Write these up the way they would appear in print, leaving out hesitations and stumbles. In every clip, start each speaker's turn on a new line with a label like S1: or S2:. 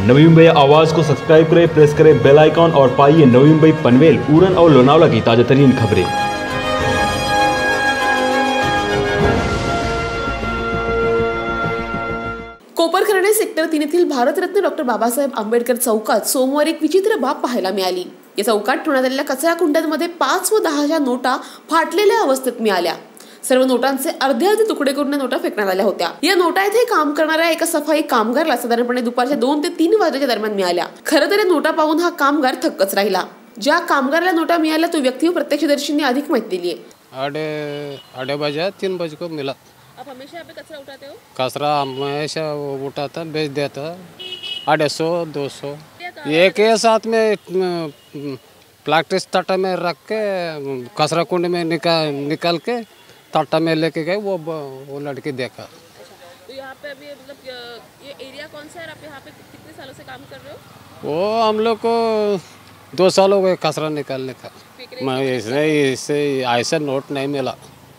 S1: नवी मुंबई आवाज को सब्सक्राइब करें, प्रेस करें बेल आइकॉन और पाइए नवी मुंबई, पनवेल, उरण और लोनावला की ताजा तरीन खबरें।
S2: कोपरखैरणे सेक्टर 3 येथील भारतरत्न डॉक्टर बाबासाहेब आंबेडकर चौकात सोमवारी एक विचित्र बाब पाहायला मिळाली। या चौकात ठेवण्यात आलेल्या कचरा कुंड्यांमध्ये 5 व 10च्या नोटा फाटलेल्या अवस्थेत मिळाल्या। सर्व नोटांचे अर्धे तुकडे करून नोटा फेकण्यात आल्या होत्या। या नोटा येथे काम करणाऱ्या एका सफाई कामगाराला साधारणपणे दुपारच्या 2 ते 3 वाजण्याच्या दरम्यान मिळाल्या। खरं तर या नोटा पाहून हा कामगार थक्कच राहिला। ज्या कामगाराला नोटा मिळाल्या तो व्यक्ती प्रत्यक्षदर्शींनी अधिक माहिती दिली आहे।
S3: 8:30 3 बजे को मिला।
S2: आप हमेशा यहाँ पे कचरा उठाते हो?
S3: कचरा हमेशा उठाता बेच देता 250 200 एक के साथ में प्लास्टिक तट्टा में रख के कचरा कुंड में निकाल के तट्टा में लेके गए। वो लड़के देखा।
S2: तो यहाँ पे अभी मतलब ये एरिया कौन सा है? आप यहाँ पे कितने सालों से काम कर रहे हो?
S3: वो हम लोग को 2 साल हो गए कचरा निकालने का। मैं इससे ऐसा नोट नहीं मिला,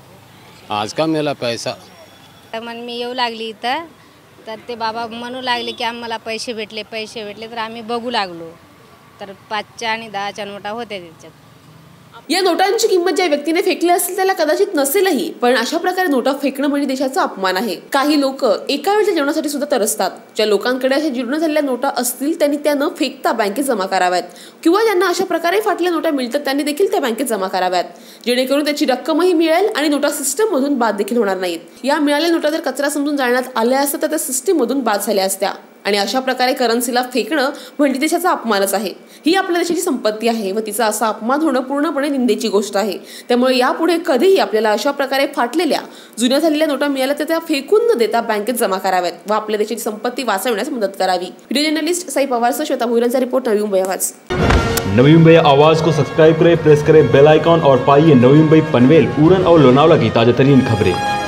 S3: आज का मिला पैसा।
S4: मन मी येऊ लागली इथं तर ते बाबा म्हणू लागले की आम्हाला पैसे भेटले तर आम्ही बघू लागलो तर 5च्या आणि 10च्या नोटा होत्या त्याच्यात।
S2: या नोटांची किंमत ज्या व्यक्तीने फेकली असेल त्याला कदाचित नसेलही, पण अशा प्रकारे नोटा फेकणं म्हणजे देशाचा अपमान आहे। काही लोक एका वेळच्या जेवणासाठी सुद्धा तरसतात। ज्या लोकांकडे अशा जीर्ण झालेल्या नोटा असतील त्यांनी त्या न फेकता बँकेत जमा कराव्यात, किंवा ज्यांना अशा प्रकारे फाटल्या नोटा मिळतात त्यांनी देखील त्या बँकेत जमा कराव्यात, जेणेकरून त्याची रक्कमही मिळेल आणि नोटा सिस्टम मधून बाद देखील होणार नाहीत। या मिळालेल्या नोटा जर कचरा समजून जाळण्यात आल्या असत्या तर त्या सिस्टम मधून बाद झाल्या असत्या, आणि अशा प्रकारे करन्सीला फेकणं म्हणजे देशाचा अपमानच आहे। ही आपल्या देशाची संपत्ती आहे व तिचा असा अपमान होणं पूर्णपणे निंदेची गोष्ट आहे। त्यामुळे यापुढे कधीही आपल्याला अशा प्रकारे फाटलेल्या जुन्या झालेल्या नोटा मिळाल्या तर त्या फेकून न देता बँकेत जमा कराव्यात व आपल्या देशाची संपत्ती वाचवण्यास मदत करावी। व्हिडिओ जर्नलिस्ट साई पवारसह श्वेता भोईरांचा रिपोर्ट, नवी मुंबई आवाज।
S1: नवी मुंबई आवाज को सब्सक्राइब करें, प्रेस करें बेल आइकॉन और पाइए नवी मुंबई, पनवेल, उरण और लोनावला की ताजा तरीन खबरें।